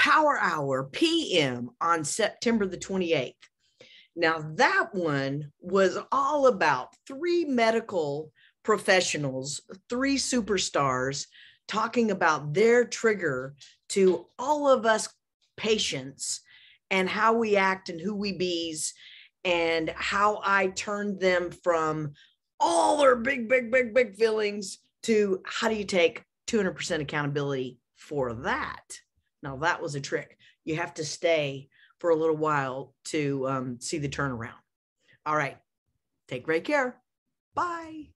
Power Hour PM on September the 28th. Now, that one was all about three medical professionals, three superstars talking about their trigger to all of us patients and how we act and who we bees, and how I turned them from all their big feelings to how do you take 200% accountability for that. Now, that was a trick. You have to stay for a little while to see the turnaround. All right. Take great care. Bye.